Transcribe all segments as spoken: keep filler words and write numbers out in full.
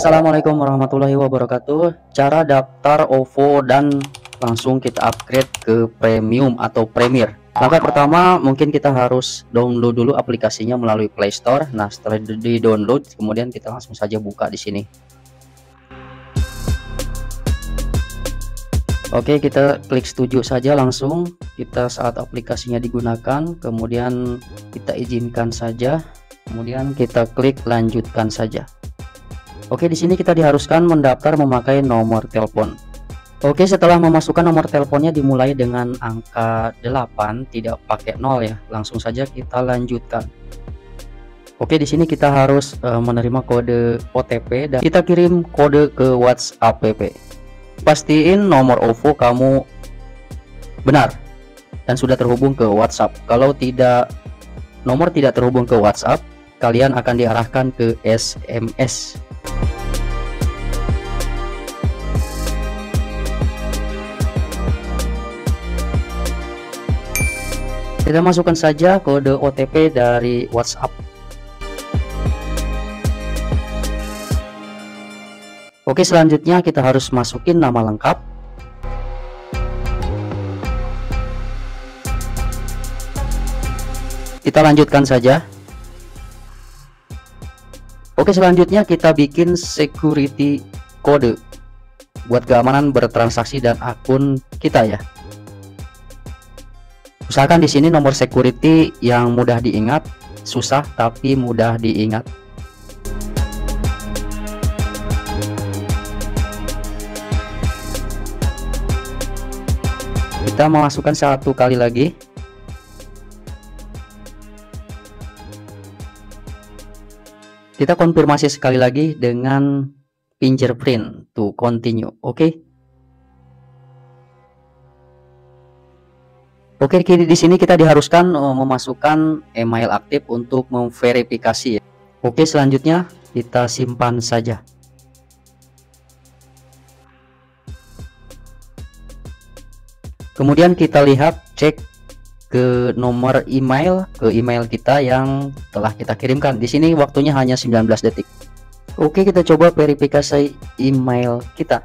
Assalamualaikum warahmatullahi wabarakatuh. Cara daftar O V O dan langsung kita upgrade ke premium atau premier. Langkah pertama mungkin kita harus download dulu aplikasinya melalui Play Store. Nah, setelah di download kemudian kita langsung saja buka di sini. Oke, kita klik setuju saja langsung. Kita saat aplikasinya digunakan, kemudian kita izinkan saja, kemudian kita klik lanjutkan saja. Oke, di sini kita diharuskan mendaftar memakai nomor telepon. Oke, setelah memasukkan nomor teleponnya dimulai dengan angka delapan, tidak pakai nol ya. Langsung saja kita lanjutkan. Oke, di sini kita harus uh, menerima kode O T P dan kita kirim kode ke WhatsApp. Pastiin nomor O V O kamu benar dan sudah terhubung ke WhatsApp. Kalau tidak, nomor tidak terhubung ke WhatsApp, kalian akan diarahkan ke S M S. Kita masukkan saja kode O T P dari WhatsApp. Oke, selanjutnya kita harus masukin nama lengkap. Kita lanjutkan saja. Oke, selanjutnya kita bikin security code buat keamanan bertransaksi dan akun kita ya. Usahakan di sini nomor security yang mudah diingat, susah tapi mudah diingat. Kita memasukkan satu kali lagi. Kita konfirmasi sekali lagi dengan fingerprint to continue. Oke. Oke, kini di sini kita diharuskan uh, memasukkan email aktif untuk memverifikasi. Oke, selanjutnya kita simpan saja. Kemudian kita lihat, cek ke nomor email, ke email kita yang telah kita kirimkan. Di sini waktunya hanya sembilan belas detik. Oke, kita coba verifikasi email kita.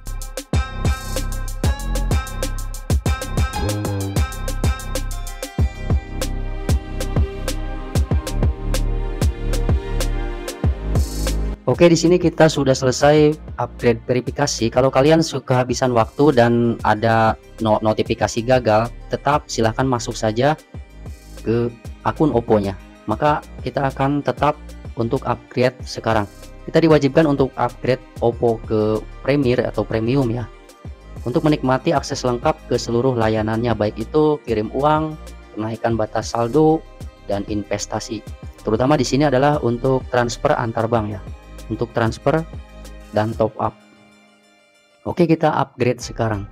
Oke, di sini kita sudah selesai upgrade verifikasi. Kalau kalian suka kehabisan waktu dan ada notifikasi gagal, tetap silahkan masuk saja ke akun O V O-nya. Maka kita akan tetap untuk upgrade sekarang. Kita diwajibkan untuk upgrade O V O ke Premier atau Premium ya. Untuk menikmati akses lengkap ke seluruh layanannya, baik itu kirim uang, kenaikan batas saldo, dan investasi. Terutama di sini adalah untuk transfer antar bank ya. Untuk transfer dan top up. Oke, kita upgrade sekarang.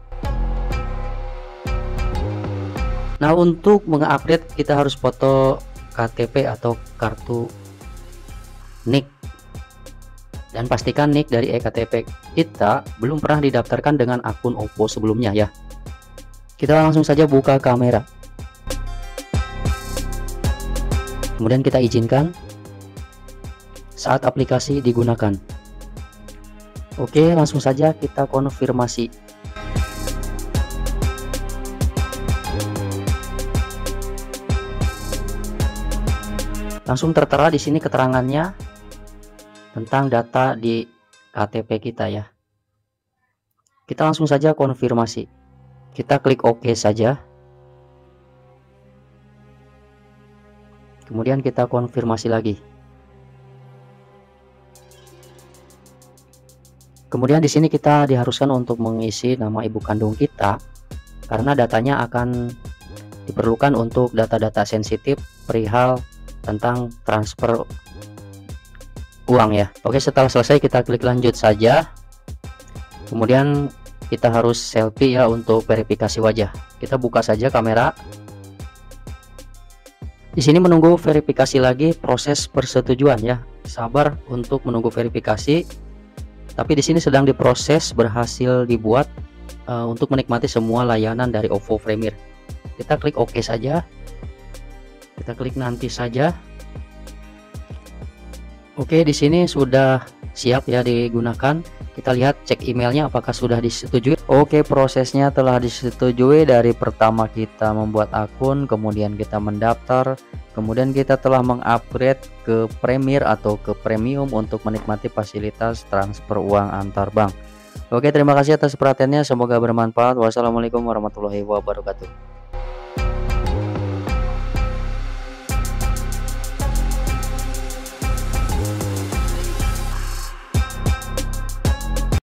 Nah, untuk mengupgrade kita harus foto K T P atau kartu N I K, dan pastikan N I K dari e K T P kita belum pernah didaftarkan dengan akun O V O sebelumnya ya. Kita langsung saja buka kamera, kemudian kita izinkan saat aplikasi digunakan. Oke, langsung saja kita konfirmasi. Langsung tertera di sini keterangannya tentang data di K T P kita ya. Kita langsung saja konfirmasi. Kita klik OK saja. Kemudian kita konfirmasi lagi. Kemudian di sini kita diharuskan untuk mengisi nama ibu kandung kita karena datanya akan diperlukan untuk data-data sensitif perihal tentang transfer uang ya. Oke, setelah selesai kita klik lanjut saja. Kemudian kita harus selfie ya untuk verifikasi wajah. Kita buka saja kamera. Di sini menunggu verifikasi lagi proses persetujuan ya. Sabar untuk menunggu verifikasi. Tapi di sini sedang diproses, berhasil dibuat uh, untuk menikmati semua layanan dari O V O Premier. Kita klik OK saja. Kita klik nanti saja. Oke, di sini sudah siap ya digunakan. Kita lihat cek emailnya apakah sudah disetujui. Oke, prosesnya telah disetujui. Dari pertama kita membuat akun, kemudian kita mendaftar, kemudian kita telah mengupgrade ke Premier atau ke Premium untuk menikmati fasilitas transfer uang antar bank. Oke, terima kasih atas perhatiannya, semoga bermanfaat. Wassalamualaikum warahmatullahi wabarakatuh.